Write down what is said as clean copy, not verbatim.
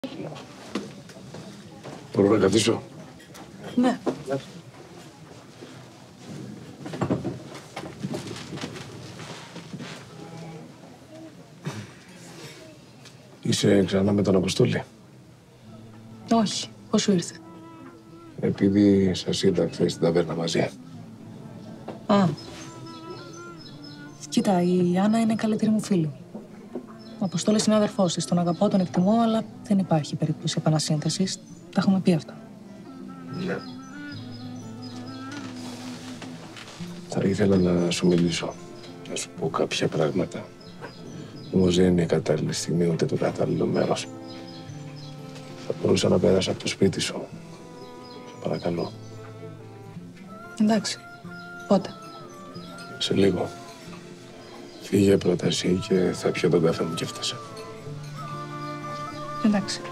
Μπορώ να καθίσω? Ναι. Είσαι ξανά με τον Αποστόλη? Όχι. Πώς σου ήρθε? Επειδή σας είδα χθες στην ταβέρνα μαζί. Α. Κοίτα, η Άννα είναι καλύτερη μου φίλη. Ο Αποστόλης είναι αδερφός της. Τον αγαπώ, τον εκτιμώ, αλλά δεν υπάρχει περίπτωση επανασύνθεσης. Τα έχουμε πει αυτά. Ναι. Θα ήθελα να σου μιλήσω, να σου πω κάποια πράγματα. Όμως δεν είναι η κατάλληλη στιγμή ούτε το κατάλληλο μέρος. Θα μπορούσα να πέρασα από το σπίτι σου. Σε παρακαλώ. Εντάξει. Πότε? Σε λίγο. Φύγε πρώτα εσύ και θα πιω τον καφέ μου και έφτασα. Εντάξει.